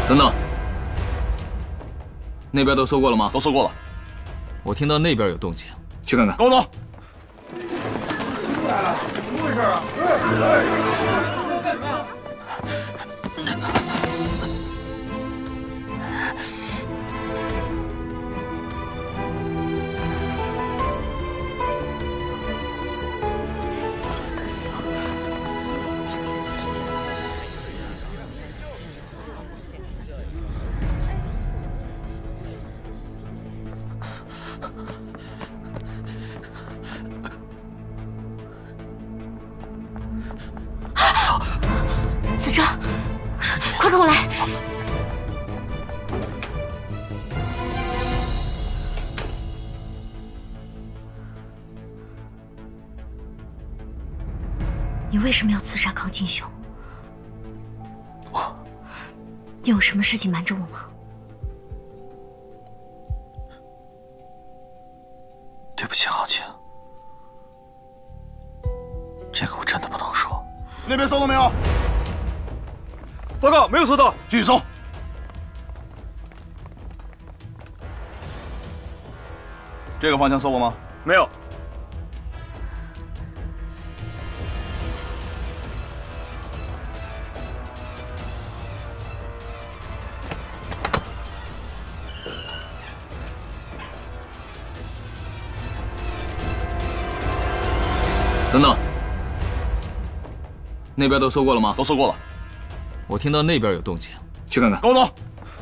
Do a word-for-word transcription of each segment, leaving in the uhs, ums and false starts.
等等，那边都搜过了吗？ 都搜过了。 我听到那边有动静，去看看。 跟我走。 来了，怎么回事啊？哎！ 子章，快跟我来！你为什么要刺杀康金兄？ 我， 你有什么事情瞒着我吗？ 对不起，浩晴，这个我真的不能说。 那边搜到没有？ 报告，没有搜到， 继续搜。这个方向搜了吗？ 没有。 等等，那边都搜过了吗？ 都搜过了。 我听到那边有动静，去看看。 跟我走。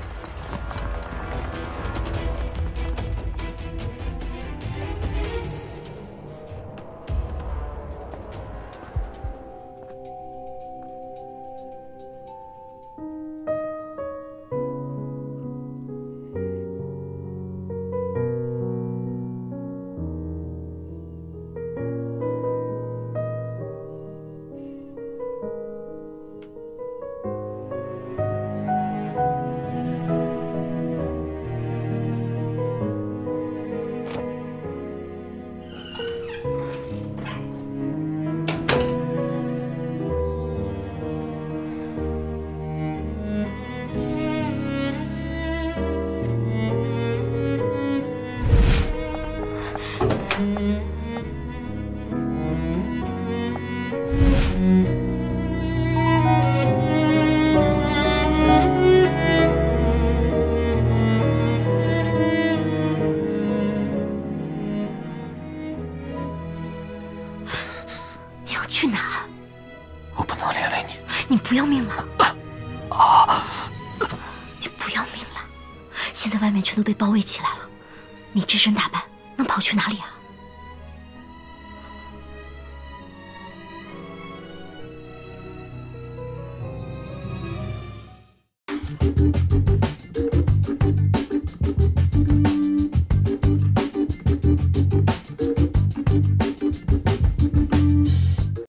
你要去哪？ 我不能连累你。 你不要命了？啊！你不要命了？现在外面全都被包围起来了，你这身打扮能跑去哪里啊？